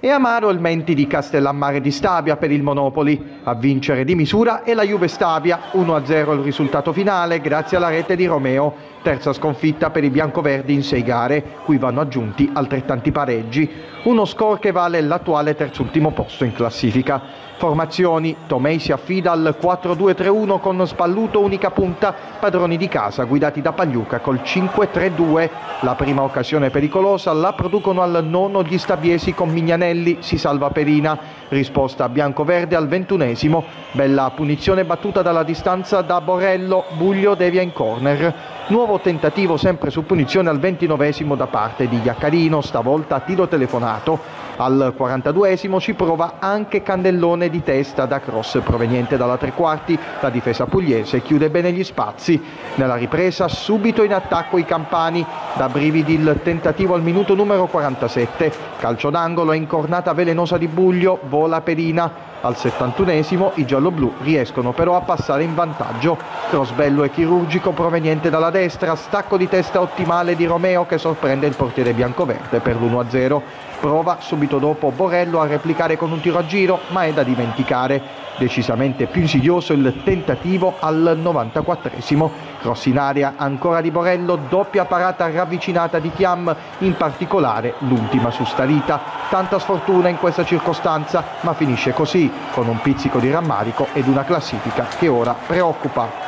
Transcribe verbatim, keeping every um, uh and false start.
E amaro il Menti di Castellammare di Stabia per il Monopoli. A vincere di misura è la Juve Stabia, uno a zero il risultato finale grazie alla rete di Romeo. Terza sconfitta per i biancoverdi in sei gare, cui vanno aggiunti altrettanti pareggi. Uno score che vale l'attuale terzultimo posto in classifica. Formazioni: Tomei si affida al quattro due tre uno con Spalluto unica punta, padroni di casa guidati da Pagliuca col cinque tre due. La prima occasione pericolosa la producono al nono gli stabiesi con Mignanelli, si salva Perina. Risposta biancoverde al ventunesimo, bella punizione battuta dalla distanza da Borello, Buglio devia in corner. Nuovo tentativo sempre su punizione al ventinovesimo da parte di Iaccarino, stavolta a tiro telefonato. Al quarantaduesimo ci prova anche Cannellone di testa da cross proveniente dalla tre quarti. La difesa pugliese chiude bene gli spazi. Nella ripresa subito in attacco i campani. Da brividi il tentativo al minuto numero quarantasette. Calcio d'angolo e incornata velenosa di Buglio, vola Perina. Al settantunesimo i gialloblu riescono però a passare in vantaggio. Cross bello e chirurgico proveniente dalla destra, stacco di testa ottimale di Romeo che sorprende il portiere biancoverde per l'uno a zero. Prova subito dopo Borello a replicare con un tiro a giro, ma è da dimenticare. Decisamente più insidioso il tentativo al novantaquattresimo. Cross in aria ancora di Borello, doppia parata ravvicinata di Thiam, in particolare l'ultima su Starita. Tanta sfortuna in questa circostanza, ma finisce così, con un pizzico di rammarico ed una classifica che ora preoccupa.